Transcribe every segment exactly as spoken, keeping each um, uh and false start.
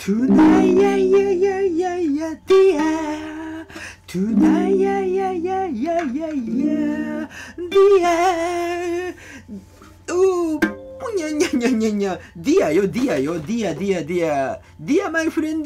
Tonight, yeah, yeah, yeah, yeah, yeah, dear. Tonight, yeah, yeah, yeah, yeah, yeah, yeah, dear. Ooh, nya nya nya nya nya. Dear よ、dear よ、dear, dear, dear. Dear, my friend,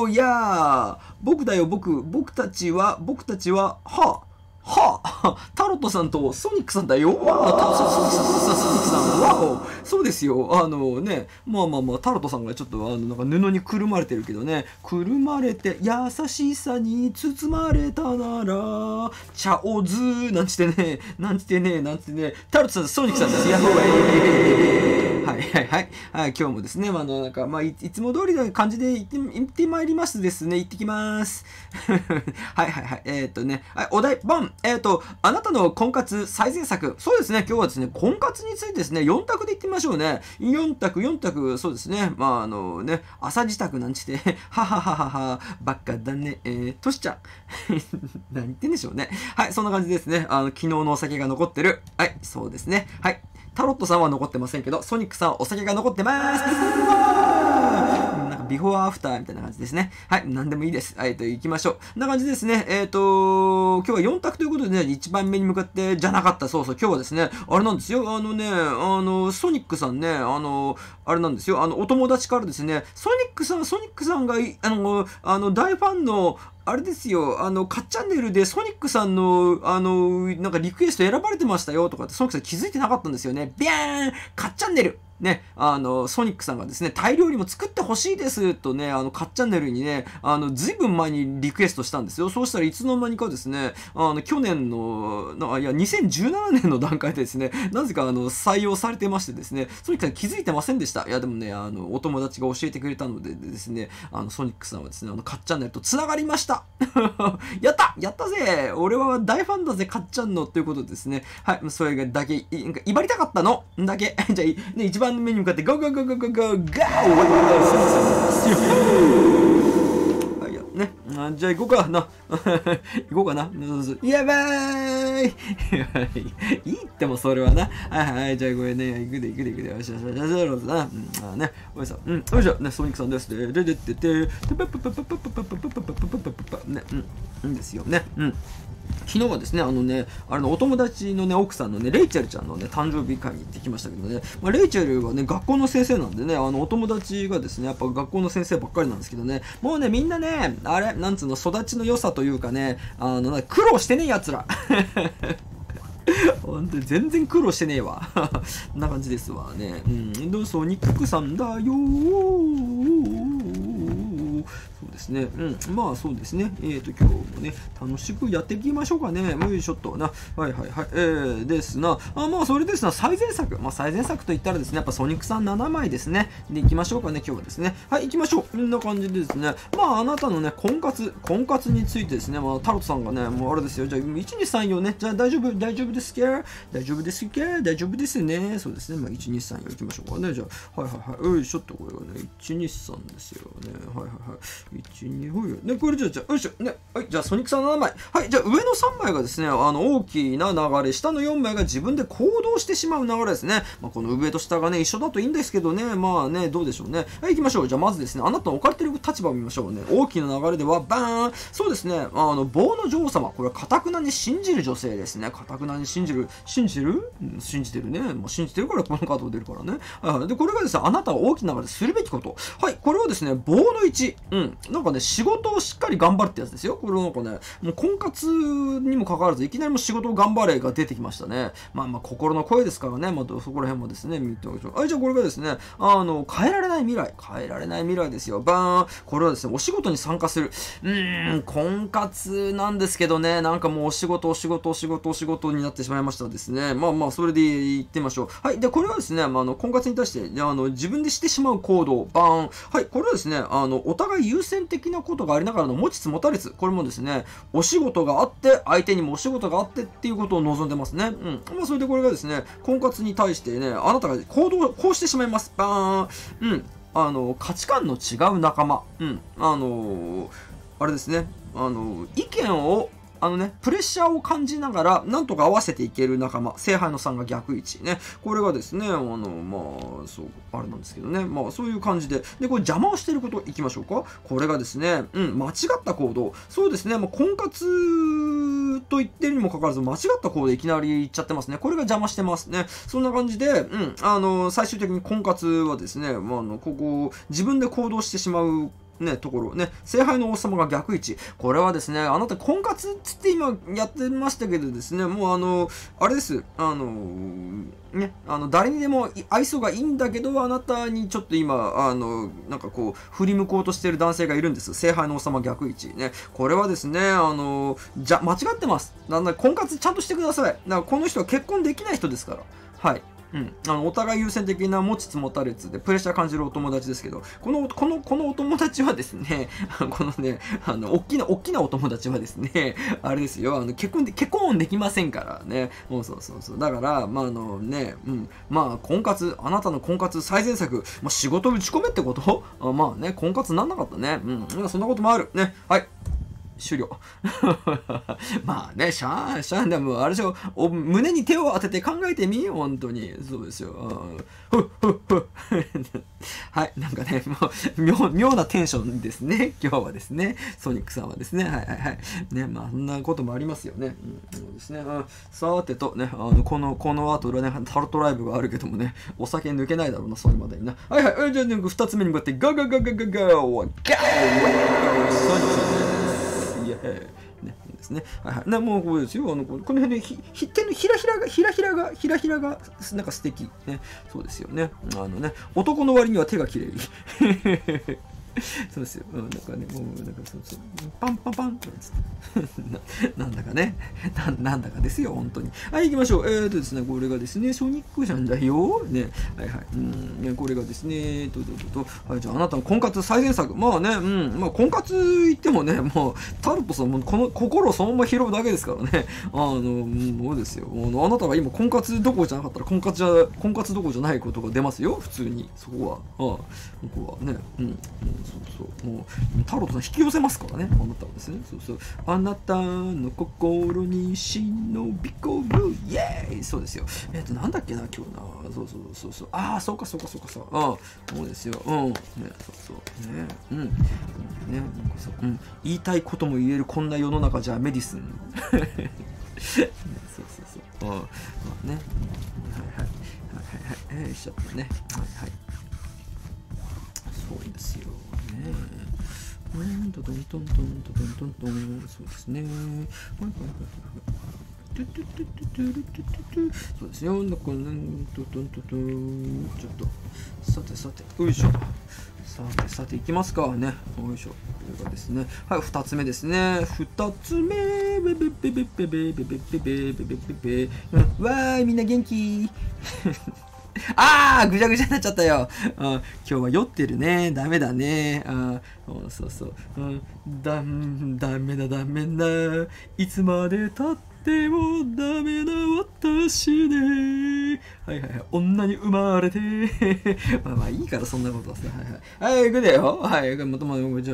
yeah. 僕だよ、僕。僕たちは、僕たちは、はあ。はあ、タロットさんとソニックさんだよ。わあ、タロットさん、ソニックさん、ソニックさん、わお。そうですよ。あのね、まあまあまあ、タロットさんがちょっと、あの、なんか布にくるまれてるけどね、くるまれて、優しさに包まれたなら、茶をずー、なんつってね、なんつってね、なんつってね、タロットさん、ソニックさんです。やっほーい。はいはいはい。はい、今日もですね、まあ、あの、なんか、まあい、いつも通りの感じで行って、行ってまいりますですね。行ってきます。はいはいはい。えー、っとね、はい、お題、ボンえっ、ー、と、あなたの婚活最善策。そうですね、今日はですね、婚活についてですね、よん択で言ってみましょうね。よん択、よん択、そうですね。まあ、あのね、朝支度なんちて、ははははは、バカだね、えー、としちゃん。何言ってんでしょうね。はい、そんな感じですね。あの、昨日のお酒が残ってる。はい、そうですね。はい。タロットさんは残ってませんけど、ソニックさんはお酒が残ってます。なんかビフォーアフターみたいな感じですね。はい、なんでもいいです。はい、と行きましょう。こんな感じですね。えっ、ー、と今日はよん択ということでね、いちばんめに向かってじゃなかった。そうそう、今日はですね、あれなんですよ。あのね、あの、ソニックさんね、あの、あれなんですよ。あの、お友達からですね、ソニックさん、ソニックさんが、あの、あの大ファンの、あれですよ、あの、カッチャンネルでソニックさんの、あの、なんかリクエスト選ばれてましたよとかって、ソニックさん気づいてなかったんですよね。ビャーンカッチャンネルね、あの、ソニックさんがですね、タイ料理も作ってほしいですとね、あの、カッチャンネルにね、あの、ずいぶん前にリクエストしたんですよ。そうしたらいつの間にかですね、あの、去年の、いや、にせんじゅうななねんの段階でですね、なぜかあの、採用されてましてですね、ソニックさん気づいてませんでした。いや、でもね、あの、お友達が教えてくれたのでですね、あの、ソニックさんはですね、あの、カッチャンネルと繋がりました。やったやったぜ俺は大ファンだぜ、カッチャンのということでですね、はい、それがだけ、い、威張りたかったのだけ。じゃあ、ね、一番目に向かって、ゴーゴーゴーゴーゴーゴーゴーはいよ、ね。あ、じゃあ行こうかな。行こうかな。やばーいいいってもそれはな。はいはい、じゃあごめんね。行くで行くで行くで。よしよしよしよしよしな。うん、ね。おいしょ。うん、よいしょ。ね、ソニックさんです。で、で、で、で、で、パパパパパパパパパパパパパパね、うん、いいんですよね。うん。昨日はですね、あのね、あれのお友達のね、奥さんのね、レイチェルちゃんのね、誕生日会に行ってきましたけどね、まあ、レイチェルはね、学校の先生なんでね、あの、お友達がですね、やっぱ学校の先生ばっかりなんですけどね、もうね、みんなね、あれ、なんつうの、育ちの良さというかね、あの、苦労してねえ奴ら。本当に全然苦労してねえわ。こんな感じですわね。うん、どうソニックさんだよー。そうですね。うん。まあそうですね。えっと、今日もね、楽しくやっていきましょうかね。よいしょっとな。はいはいはい。えー、ですな。あ、まあそれですな。最善策。まあ最善策といったらですね、やっぱソニックさんななまいですね。で、いきましょうかね。今日はですね。はい、行きましょう。こんな感じでですね。まああなたのね、婚活、婚活についてですね、まあタロットさんがね、もうあれですよ。じゃあ、いち、に、さん、よんね。じゃあ大丈夫、大丈夫ですか大丈夫ですか大丈夫ですね。そうですね。まあいち、に、さん、よん行きましょうかね。じゃあ、はいはいはい。よいしょっとこれがね、いち、に、さんですよね。はいはいはい。いち、に、ほいよ。ね、これじゃあ、じゃあ、よいしょ。ね。はい、じゃあ、ソニックさんななまい。はい、じゃあ、上のさんまいがですね、あの、大きな流れ、下のよんまいが自分で行動してしまう流れですね。まあ、この上と下がね、一緒だといいんですけどね、まあね、どうでしょうね。はい、行きましょう。じゃあ、まずですね、あなたの置かれている立場を見ましょうね。大きな流れでは、バーン。そうですね、あの、棒の女王様。これは、かたくなに信じる女性ですね。かたくなに信じる。信じる、うん、信じてるね。もう信じてるから、このカードが出るからね。はい、で、これがですね、あなたは大きな流れでするべきこと。はい、これはですね、棒のいち。うん。なんかね、仕事をしっかり頑張るってやつですよ。これなんかね、もう婚活にもかかわらず、いきなりも仕事を頑張れが出てきましたね。まあまあ、心の声ですからね、まあ、そこら辺もですね、見ておきましょう。はい、じゃあこれがですね、あの、変えられない未来。変えられない未来ですよ。バーン。これはですね、お仕事に参加する。うーん、婚活なんですけどね、なんかもうお仕事、お仕事、お仕事、お仕事になってしまいましたですね。まあまあ、それで言ってみましょう。はい、で、これはですね、まあ、あの、婚活に対して、あの、自分でしてしまう行動。バーン。はい、これはですね、あの、お互い優先的なことがありながらの持ちつ持たれつ。これもですね、お仕事があって、相手にもお仕事があってっていうことを望んでますね。うん。まあ、それでこれがですね、婚活に対してね、あなたが行動をこうしてしまいます。バーン。うん。あの、価値観の違う仲間。うん。あの、あれですね、あの、意見をあのね、プレッシャーを感じながら、なんとか合わせていける仲間、聖杯のさんが逆位置ね。これがですね、あの、まあ、そう、あれなんですけどね。まあ、そういう感じで。で、これ邪魔をしていることいきましょうか。これがですね、うん、間違った行動。そうですね、まあ、婚活と言ってるにもかかわらず、間違った行動でいきなり言っちゃってますね。これが邪魔してますね。そんな感じで、うん、あの、最終的に婚活はですね、まあ、あの、ここ、自分で行動してしまう、ね、ところね、聖杯の王様が逆位置。これはですね、あなた婚活っつって今やってましたけどですね、もうあの、あれです、あの、ね、あの、誰にでも愛想がいいんだけど、あなたにちょっと今、あの、なんかこう、振り向こうとしてる男性がいるんです。聖杯の王様逆位置。ね、これはですね、あの、じゃ、間違ってます。なんだ、婚活ちゃんとしてください。だからこの人は結婚できない人ですから。はい。うん、あのお互い優先的な持ちつ持たれつでプレッシャー感じるお友達ですけど、この、この、このお友達はですね、このね、あの、大きな、大きなお友達はですね、あれですよ、あの、結婚で、結婚できませんからね。もうそうそうそう。だから、まあ、あのね、うん、まあ、婚活、あなたの婚活最善策、まあ、仕事打ち込めってことあまあね、婚活なんなかったね。うん、そんなこともある。ね、はい。終了。まあね、しゃあ、しゃあ、でも、あれでしょ、お胸に手を当てて考えてみ本当に。そうですよ。ふっふっふはい、なんかね、もう、妙、妙なテンションですね。今日はですね。ソニックさんはですね。はいはいはい。ね、まあ、そんなこともありますよね。うん、そうですね。うん、さてと、ね、あの、この、この後、ね、タロットライブがあるけどもね、お酒抜けないだろうな、それまでにな。はいはい、じゃあ、二つ目に向かって、ガガガガガガガガーゴーソニックね、ですね。はいはい。な、もうこれですよ。あの、この辺でひ、ひ、手のひらひらが、ひらひらが、ひらひらが、なんか素敵。ね。そうですよね。あのね、男の割には手が綺麗。そうですよ。うん、なんかね、もう、なんかそうそう、パンパンパンとな、なんだかねな、なんだかですよ、本当に。はい、行きましょう。えーとですね、これがですね、ソニックじゃんだよ。ね、はいはい。うん、ね、これがですね、と、と、と、と、はい、じゃあ、あなたの婚活最善策。まあね、うん、まあ、婚活言ってもね、もう、タルトさんも、この心をそのまま拾うだけですからね。あの、もうですよ。あの、あなたが今、婚活どころじゃなかったら、婚活じゃ、婚活どころじゃないことが出ますよ、普通に。そこは。ああ、ここはね、うん。そうそう。もう、タロットさん引き寄せますからね。あなたはですね。そうそう。あなたの心に忍び込む。イエーイそうですよ。えっと、なんだっけな、今日な。そうそうそうそう。ああ、そうかそうかそうかそう。ああ、そうですよ。うん。ね、そうそう。ね。うん。ね、なんかそう。うん。言いたいことも言えるこんな世の中じゃメディスン。ね、そうそうそう。ああ、まあね。はいはい。はいはいはい。えー、しちゃったね。はいはい。そうですよ。ね、うん、トントントントントントントン、そうですね。そうですよ。なんかトントントントン、ちょっと、さてさて、よいしょ。さてさていきますかね。よいしょ。これがですね。はい、二つ目ですね。二つ目。ベベベベベベベベベベベベベベ。わーい、みんな元気。あーぐちゃぐちゃになっちゃったよ。あ今日は酔ってるね。ダメだね。あそうそう。うん、だ、ダメだダメだ。いつまで経ってもダメな私ね。はいはいはい。女に生まれて。まあまあいいからそんなことはさ。はいはい。はい、行くだよ。はい、またまた、じゃあ、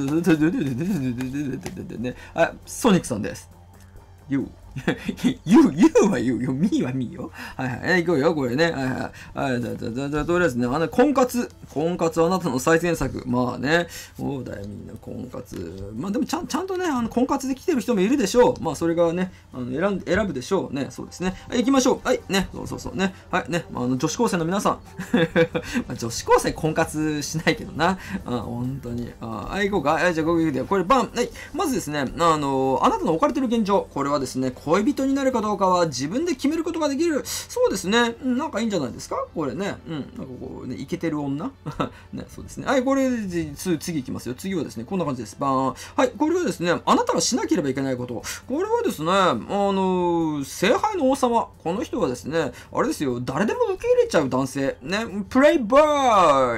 あ、ソニックさんです。You。You, you は you よ。me は me よ。はいはい。行こうよ、これね。はいはい。はい。じゃあ、じゃあ、じゃあ、とりあえずね、あの、婚活。婚活はあなたの最善策。まあね。そうだよ、みんな婚活。まあでも、ちゃん、ちゃんとね、あの、婚活で来てる人もいるでしょう。まあ、それがね、あの、選ん、選ぶでしょう。ね。そうですね。はい、行きましょう。はい。ね。そうそうそう。ね。はい。ね。あの、女子高生の皆さん。まあ、女子高生婚活しないけどな。あ、本当に。あ、はい、行こうか。はい、じゃあ、ここ行くで。これ、バン。はい。まずですね、あの、あなたの置かれてる現状。これはですね、恋人になるかどうかは自分で決めることができる。そうですね。うん、なんかいいんじゃないですかこれね。うん。なんかこうね、イケてる女ね、そうですね。はい、これで、次いきますよ。次はですね、こんな感じです。バーン。はい、これはですね、あなたがしなければいけないこと。これはですね、あの、聖杯の王様。この人はですね、あれですよ、誰でも受け入れちゃう男性。ね、プレイボーイ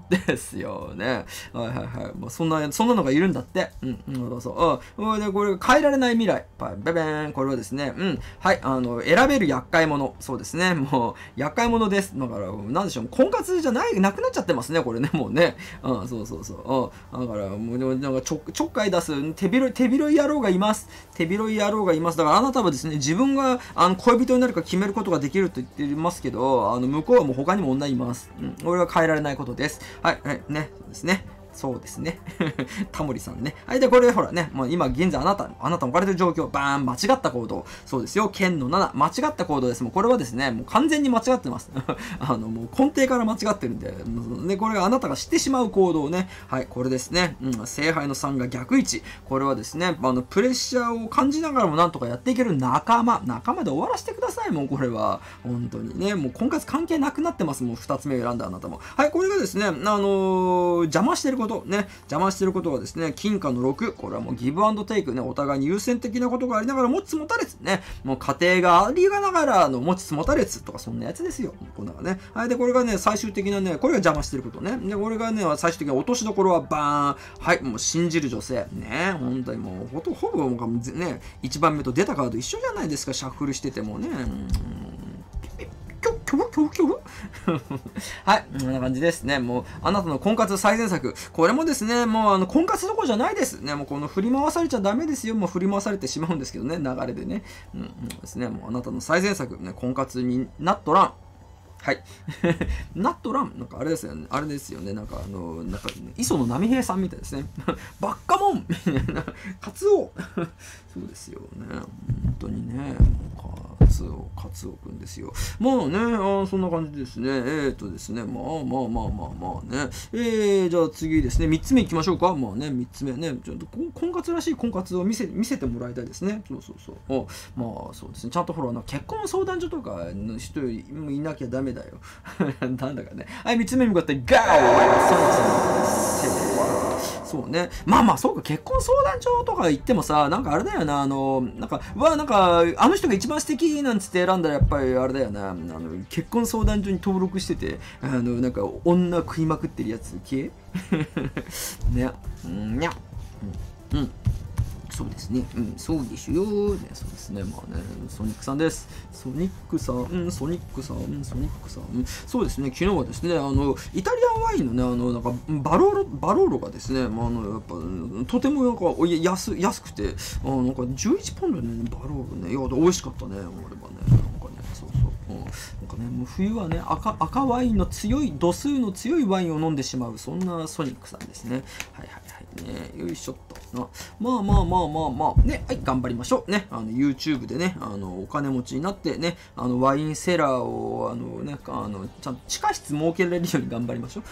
ですよね。はいはいはい。もうそんな、そんなのがいるんだって。うん、うん、そうそう。うん。で、これ、変えられない未来。ベベーン。これはですね、うん。はい、あの、選べる厄介者。そうですね。もう、厄介者です。だから、なんでしょう。婚活じゃない、なくなっちゃってますね、これね、もうね。うん、そうそうそう。うん。だから、もう、なんかちょ、ちょっかい出す、手広い、手広い野郎がいます。手広い野郎がいます。だから、あなたはですね、自分が、あの、恋人になるか決めることができると言ってますけど、あの、向こうはもう他にも女います。うん。俺は変えられないことです。はい、はい、ね。そうですね。そうですね。タモリさんね。はい。で、これ、ほらね。もう今現在あなた、あなたの置かれてる状況、バーン、間違った行動。そうですよ。剣のなな、間違った行動です。もうこれはですね、もう完全に間違ってます。あの、もう根底から間違ってるんで。で、これがあなたが知ってしまう行動ね。はい。これですね。うん。聖杯のさんが逆位置。これはですね、あの、プレッシャーを感じながらもなんとかやっていける仲間。仲間で終わらせてください。もうこれは。本当にね。もう婚活関係なくなってます。もうふたつめを選んだあなたも。はい。これがですね、あのー、邪魔してること。ね。邪魔してることはですね、金貨のろく。これはもうギブアンドテイクね。お互いに優先的なことがありながら持ちつ持たれつ。ね。もう家庭がありがながらの持ちつ持たれつとかそんなやつですよ。こんなのね。はい。で、これがね、最終的なね、これが邪魔してることね。で、これがね、最終的な落としどころはバーン。はい。もう信じる女性。ね。本当にもう、ほと、ほぼもうね、いちばんめと出たカード一緒じゃないですか。シャッフルしててもね。うんキョブキョブキョブはい、こんな感じですね。もう、あなたの婚活最善策。これもですね、もう、あの、婚活どころじゃないです。ね、もう、この振り回されちゃダメですよ。もう、振り回されてしまうんですけどね、流れでね。うん、うんですね。もう、あなたの最善策。ね、婚活になっとらん。はい。ナットラン、なんかあれですよね。あれですよね。なんかあの、なんか、磯野波平さんみたいですね。バッカモンみたいな。カツオそうですよね。本当にね。カツオ、カツオくんですよ。まあね、あそんな感じですね。えーとですね。まあまあまあまあまあね。えー、じゃあ次ですね。みっつめいきましょうか。まあね、みっつめね。ちょっと婚活らしい婚活を見せ、見せてもらいたいですね。そうそうそう。まあそうですね。ちゃんとほら、結婚相談所とかの人いなきゃダメだよ。なんだかね。はい、みっつめに向かって、ガーそうね。まあまあ、そうか、結婚相談所とか行ってもさ、なんかあれだよな、あの、なんか、うわ、なんか、あの人が一番素敵なんつって選んだら、やっぱりあれだよな、あの、結婚相談所に登録してて、あの、なんか、女食いまくってるやつ系ね。うんにゃ。うん。うんそうですね。うん、そうですよ。ね、そうですね。まあね、ソニックさんです。ソニックさん、うん、ソニックさん、うん、ソニックさん、うん、そうですね。昨日はですね、あの、イタリアンワインのね、あの、なんか、バローロ、バローロがですね、まあ、あの、やっぱ、とてもなんか、安、安くて、あなんか、じゅういちポンドでね、バローロね、いや、美味しかったね、俺はね。なんかね、そうそう。うん、なんかね、もう冬はね赤、赤ワインの強い、度数の強いワインを飲んでしまう、そんなソニックさんですね。はいはいはい。ね、よいしょっと。まあまあまあまあまあ、ね、はい、頑張りましょう。ね、あの、YouTube でね、あの、お金持ちになってね、あの、ワインセラーを、あの、ね、あの、ちゃんと地下室設けられるように頑張りましょう。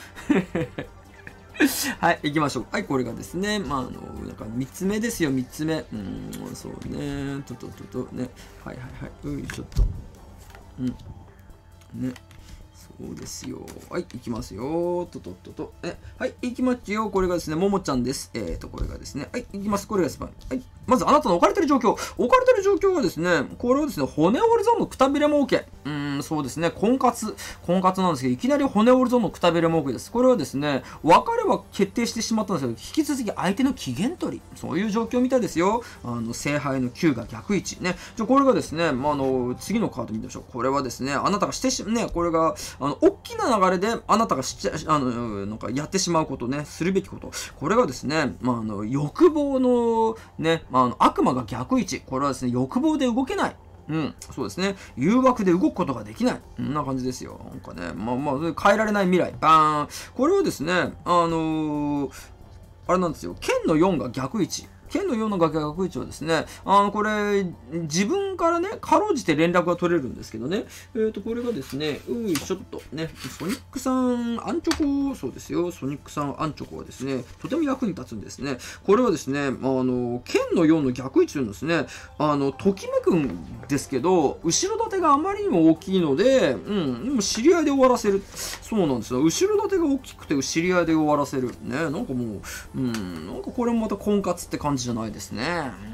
はい、行きましょう。はい、これがですね、まあ、あの、なんかみっつめですよ、みっつめ。うん、そうね、とととと、ね、はいはいはい、よいしょっと。うん。ね。そうですよ。はい、行きますよ。とととと。え、はい、行きますよ。これがですね、ももちゃんです。えーと、これがですね、はい、行きます。これがですね、はい。まず、あなたの置かれてる状況。置かれてる状況はですね、これはですね、骨折り損のくたびれ儲け。うーん、そうですね、婚活。婚活なんですけど、いきなり骨折り損のくたびれ儲けです。これはですね、別れは決定してしまったんですけど、引き続き相手の機嫌取り。そういう状況みたいですよ。あの、聖杯のきゅうが逆位置。ね。じゃ、これがですね、まあ、あの、次のカード見てみましょう。これはですね、あなたがしてし、ね、これが、あの、大きな流れで、あなたがしちゃ、あの、なんか、やってしまうことね、するべきこと。これがですね、まあ、あの、欲望の、ね、まあ、あの、悪魔が逆位置。これはですね、欲望で動けない。うん、そうですね。誘惑で動くことができない。こんな感じですよ。なんかね、まあまあ、変えられない未来。バーン。これはですね、あのー、あれなんですよ。剣のよんが逆位置。剣のような逆位置はですね、あの、これ、自分からね、かろうじて連絡が取れるんですけどね、えっ、ー、と、これがですね、ういしょっと、ね、ソニックさん、アンチョコ、そうですよ、ソニックさん、アンチョコはですね、とても役に立つんですね。これはですね、あの、剣のようの逆位置というのはですね、あの、ときめくんですけど、後ろ盾があまりにも大きいので、うん、でも知り合いで終わらせる。そうなんですよ。後ろ盾が大きくて、知り合いで終わらせる。ね、なんかもう、うん、なんかこれもまた婚活って感じじゃないですね。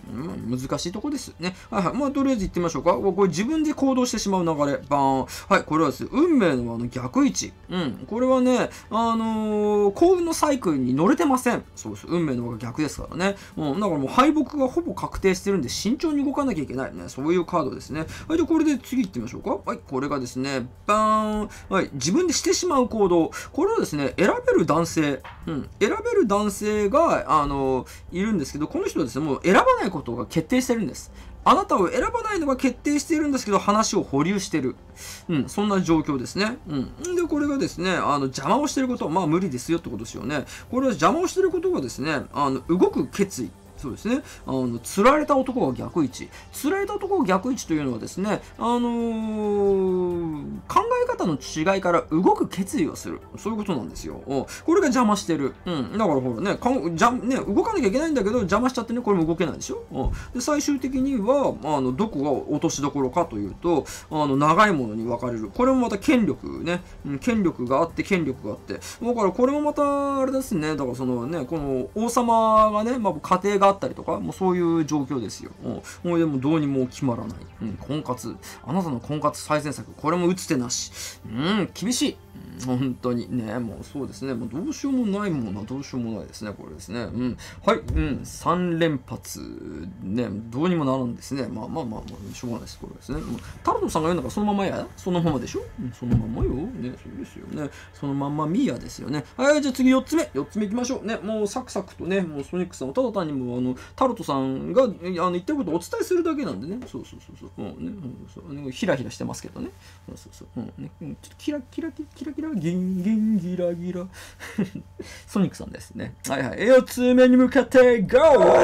うん、難しいとこですね。はいはい。まあ、とりあえず行ってみましょうか。これ自分で行動してしまう流れ。バーン。はい、これはですね、運命のあの逆位置。うん。これはね、あのー、幸運のサイクルに乗れてません。そうです。運命の方が逆ですからね。うん。だからもう敗北がほぼ確定してるんで、慎重に動かなきゃいけないね。そういうカードですね。はい、じゃあこれで次行ってみましょうか。はい、これがですね、バーン。はい、自分でしてしまう行動。これはですね、選べる男性。うん。選べる男性が、あのー、いるんですけど、この人はですね、もう選ばないことが決定してるんです。あなたを選ばないのが決定しているんですけど、話を保留してる。うん、そんな状況ですね。うん。で、これがですね、あの、邪魔をしていること、まあ無理ですよってことですよね。これは邪魔をしていることがですね、あの、動く決意。そうですね。あの、釣られた男が逆位置。釣られた男が逆位置というのはですね、あのー、考え方の違いから動く決意をする。そういうことなんですよ。これが邪魔してる。うん。だからほらね、かんじゃね動かなきゃいけないんだけど、邪魔しちゃってね、これも動けないでしょ。うん。で、最終的には、あの、どこが落としどころかというと、あの、長いものに分かれる。これもまた権力ね。うん、権力があって、権力があって。だからこれもまた、あれですね。だからそのね、この王様がね、まあ、家庭があったりとか、もうそういう状況ですよ。もうでもどうにも決まらない。うん、婚活。あなたの婚活最善策。これも打つ手なし。うん、厳しい。本当にね、もうそうですね。もうどうしようもないものはどうしようもないですね。これですね。うん。はい。うん。さん連発。ね、どうにもならんですね。まあまあまあまあ、しょうがないです。これですね。もうタルトさんが言うのがそのままやそのままでしょ、うん、そのままよ。ね、そうですよね。そのまんまミーヤですよね。はい、じゃあ次よっつめ。よっつめ行きましょう。ね、もうサクサクとね、もうソニックさんはただ単にもうあの、タルトさんがあの言ってることをお伝えするだけなんでね。そうそうそうそう。うんね、そうね、ヒラヒラしてますけどね。そうそうそう。うんね、ちょっとキラキラキラキラギンギンギラギラ。ソニックさんですね。はいはい。よっつめに向かってゴー。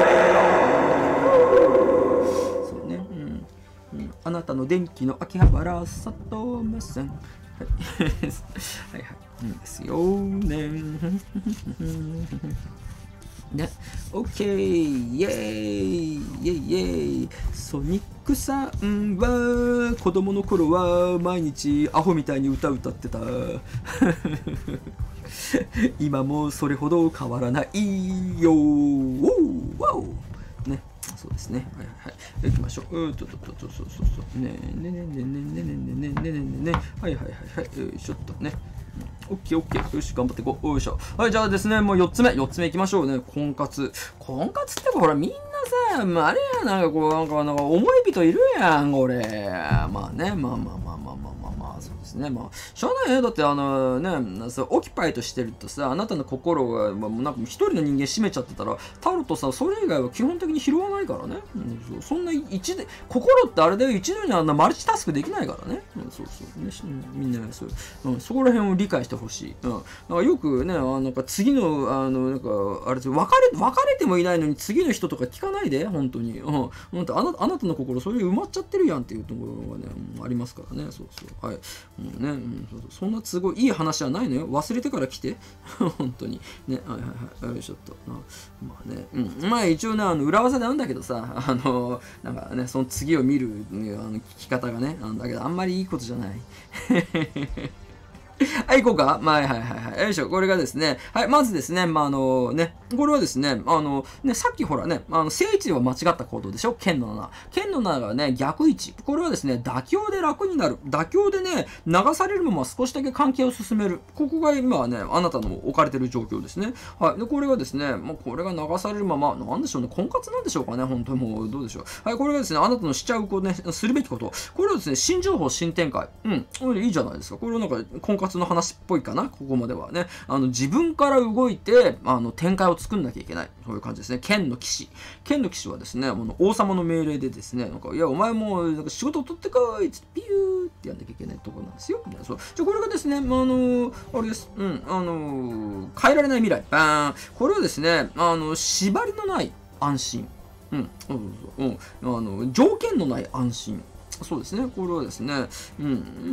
そうね。うんうん、あなたの電気の秋葉原さとません。はいはいはい。いいんですよね。ね、オッケー、イエーイ、イエイイエイ。ソニックさんは子供の頃は毎日アホみたいに歌歌ってた。今もそれほど変わらないよ。わおね、そうですね。はいはい。行きましょう。うーととととそうそうそう。ねねねねねねねねねねねねね。はいはいはいはい。よいしょっとね。オッケーオッケー。よし、頑張っていこう。よいしょ。はい、じゃあですね、もうよっつめ。よっつめいきましょうね。婚活。婚活ってほら、みんなさ、あれや、なんかこう、なんか、なんか、思い人いるやん、これ。まあね、まあまあまあまあまあまあまあまあ、そうですね。まあ、しゃあないよ。だって、あのね、そう、オキパイとしてるとさ、あなたの心が、まあ、なんか一人の人間占めちゃってたら、タルトさ、それ以外は基本的に拾わないからね。うん、そうそんな一で、心ってあれだよ、一度にあんなマルチタスクできないからね。うん、そうそう。ね、みんな、そう、うん、そこら辺を理解してほしい。うん。だからよくね、あの、なんか次の、あの、なんか、あれですよ、別れ、別れてもいないのに次の人とか聞かないで、本当に。うん。本当あなあなたの心、それ埋まっちゃってるやんっていうところがね、うん、ありますからね。そうそう。はい。うんね、うん、そうそうそんなすごいいい話はないのよ。忘れてから来て。本当に。ね、はいはいはい。よいしょっと。まあね、うん。まあ一応ね、あの、裏技なんだけどさ、あの、なんかね、その次を見る、ね、あの聞き方がね、なんだけど、あんまりいいことじゃない。はい、行こうか。まあ、はいはいはい。よいしょ。これがですね。はい、まずですね、まあ、あのね、これはですね、あの、ね、さっきほらね、あの、正位置は間違った行動でしょ剣のなな。剣のなながね、逆位置。これはですね、妥協で楽になる。妥協でね、流されるまま少しだけ関係を進める。ここが今はね、あなたの置かれてる状況ですね。はい。で、これがですね、もうこれが流されるまま、なんでしょうね、婚活なんでしょうかね、本当にもう、どうでしょう。はい、これがですね、あなたのしちゃうことね、するべきこと。これはですね、新情報、新展開。うん。これいいじゃないですか。これはなんか、婚活の話っぽいかな、ここまではね。あの、自分から動いて、あの、展開を作んなきゃいけない。そういう感じですね。剣の騎士。剣の騎士はですね、あの王様の命令でですね、なんか、いや、お前もなんか仕事を取ってこいっつって、ピューってやんなきゃいけないところなんですよ。そう。じゃ、これがですね、まあ、あの、あれです。うん、あの、変えられない未来。バーン。これはですね、あの、縛りのない安心。うん、そうそうそう。うん。あの、条件のない安心。 そうですね。これはですね、うん、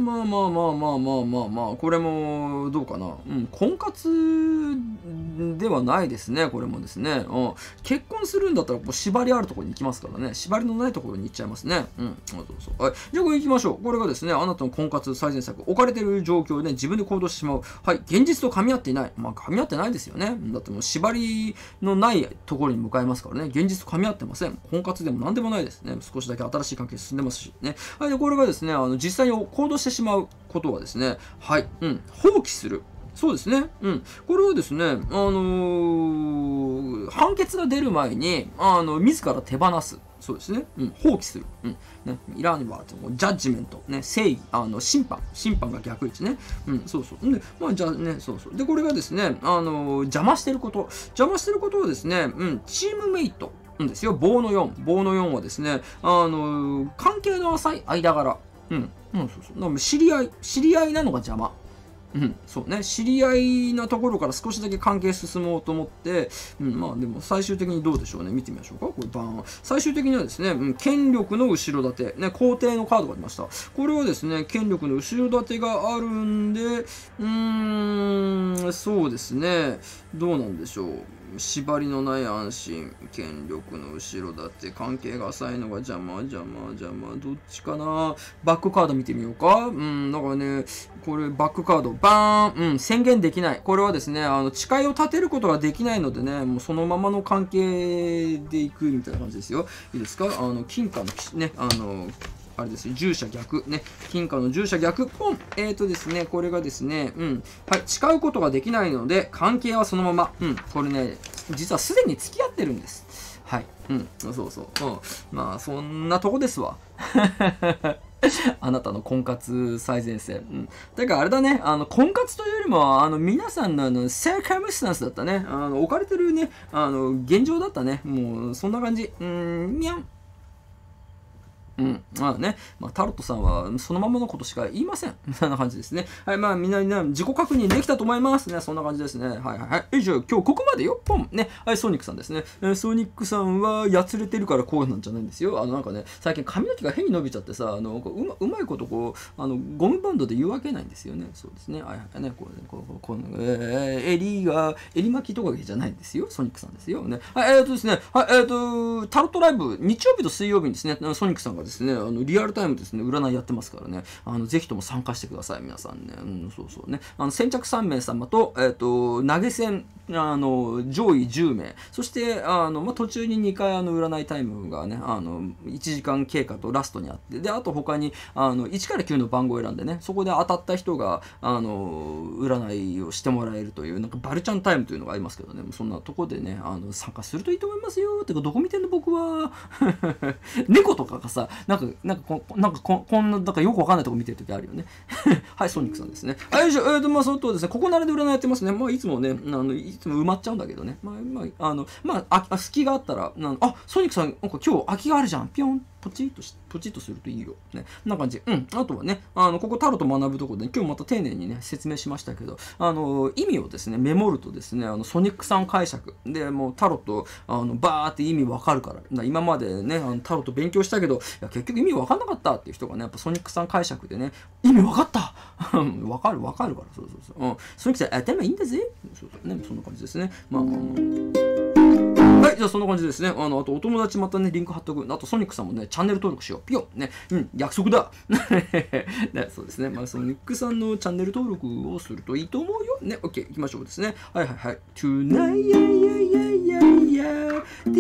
まあまあまあまあまあまあまあ、これもどうかな。うん、婚活ではないですね、これもですね。うん、結婚するんだったら、縛りあるところに行きますからね。縛りのないところに行っちゃいますね。うん、そうそう。はい。じゃあこれ行きましょう。これがですね、あなたの婚活最善策。置かれている状況で自分で行動してしまう。はい。現実と噛み合っていない。まあ、噛み合ってないですよね。だってもう縛りのないところに向かいますからね。現実と噛み合ってません。婚活でも何でもないですね。少しだけ新しい関係進んでますしね。はい、でこれがですね、あの実際に行動してしまうことはですね、はい、うん、放棄する。そうですね。うん。これはですね、あのー、判決が出る前に、あの、自ら手放す。そうですね。うん。放棄する。うん。ね。いらんわ。ジャッジメント。ね。正義。あの、審判。審判が逆位置ね。うん。そうそう。で、まあ、じゃあね、そうそう。で、これがですね、あのー、邪魔してること。邪魔してることはですね、うん。チームメイト。ですよ。棒のよん。棒のよんはですね、あのー、関係の浅い間柄。うん。うん、そうそう。知り合い、知り合いなのが邪魔。うん、そうね。知り合いなところから少しだけ関係進もうと思って、うん、まあでも最終的にどうでしょうね。見てみましょうか。これバーン。最終的にはですね、うん、権力の後ろ盾。ね、皇帝のカードが出ました。これはですね、権力の後ろ盾があるんで、うーん、そうですね。どうなんでしょう。縛りのない安心、権力の後ろ盾、関係が浅いのが邪魔、邪魔、邪魔、どっちかな。バックカード見てみようか。うん、だからね、これバックカード、バーン、うん、宣言できない。これはですね、あの、誓いを立てることができないのでね、もうそのままの関係でいくみたいな感じですよ。いいですか？あの、金貨の、ね、あの、あれですね、従者逆。ね。金貨の従者逆。ポン。えーとですね、これがですね、うん。はい。誓うことができないので、関係はそのまま。うん。これね、実はすでに付き合ってるんです。はい。うん。そうそう。うん。まあ、そんなとこですわ。あなたの婚活最前線。うん。だからあれだね、あの、婚活というよりも、あの、皆さんのあの、セーカムスタンスだったね。あの、置かれてるね、あの、現状だったね。もう、そんな感じ。うーん、にゃん。うん。まあね。まあ、タロットさんはそのままのことしか言いません。そんな感じですね。はい。まあ、みんなみんな自己確認できたと思いますね。そんな感じですね。はいはいはい。え、じゃあ今日ここまでよ。ポン。ね。はい、ソニックさんですね。えー、ソニックさんはやつれてるからこうなんじゃないんですよ。あの、なんかね、最近髪の毛が変に伸びちゃってさ、あの、うまうまいことこう、あの、ゴムバンドで言うわけないんですよね。そうですね。はいはいね。こうね、こう、こう、えー、襟が、襟巻きとかじゃないんですよ。ソニックさんですよ。ね。はい、えーとですね。はい、えーと、タロットライブ、日曜日と水曜日にですね、ソニックさんがですね、あのリアルタイムですね、占いやってますからね、あのぜひとも参加してください、皆さんね。うん、そうそうね。あの先着さんめい様と、えっ、ー、と、投げ銭、あの、上位じゅうめい、そして、あの、まあ、途中ににかいあの占いタイムがね、あの、いちじかん経過とラストにあって、で、あと他に、あの、いちからきゅうの番号を選んでね、そこで当たった人が、あの、占いをしてもらえるという、なんかバルチャンタイムというのがありますけどね、そんなとこでね、あの、参加するといいと思いますよ。てか、どこ見てんの僕は。猫とかがさ、なんか、なんかこ、なんかこ、こんな、なんかよくわかんないとこ見てるときあるよね。はい、ソニックさんですね。はい、じゃあ、えーと、まあ、そのとですね、ここならで占いやってますね。まあ、いつもね、あの、いつも埋まっちゃうんだけどね。まあ、まあ、あの、まあ、あ、隙があったら、あ、ソニックさん、なんか今日空きがあるじゃん。ぴょん。ポチッとし、ポチッとするといいよ。ね。こんな感じ。うん。あとはね、あの、ここタロット学ぶところで、ね、今日また丁寧にね、説明しましたけど、あの、意味をですね、メモるとですね、あの、ソニックさん解釈。で、もうタロット、あの、バーって意味わかるから。から今までね、あのタロット勉強したけど、いや、結局意味わかんなかったっていう人がね、やっぱソニックさん解釈でね、意味わかったわかるわかるから、そうそうそう。うん。ソニックさん、頭いいんだぜ。そうそうね、そんな感じですね。まあまあまあ。はい、じゃあそんな感じですね。あの、あとお友達またね、リンク貼っとく。あとソニックさんもね、チャンネル登録しよう。ピヨね。うん、約束だ。ね、そうですね。まあ、ソニックさんのチャンネル登録をするといいと思うよ。ね、オッケー、行きましょうですね。はいはいはい。tonight, yeah, yeah, yeah, yeah,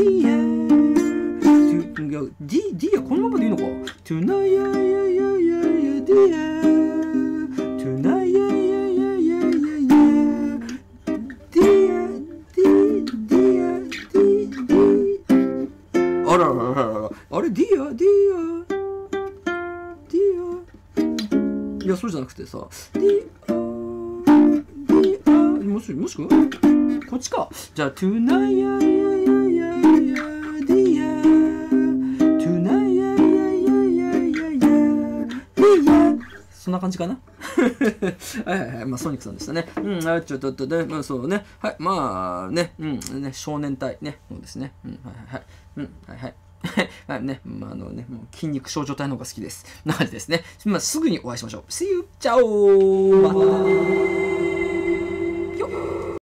dear. D、D はこのままでいいのか tonight, yeah, yeah, yeah, yeah, yeah, dear. tonight, yeah, yeah, yeah, yeah, yeah, yeah, dear.あらららららあれディアディアディアいやそうじゃなくてさディアディアもしもしくこっちかじゃあトゥナイヤヤヤヤヤディアトゥナイヤヤヤヤヤディアそんな感じかなはいはいはい。まあ、ソニックさんでしたね。うん、あちょっと、と、で、まあ、そうね。はい。まあ、ね、うん、ね、少年隊ね。そうですね。うん、はいはいはい。うん、はいはい。 はいね、まあ、あのね、もう筋肉少女体の方が好きです。な感じですね。まあ、すぐにお会いしましょう。See you! チャオーまたねー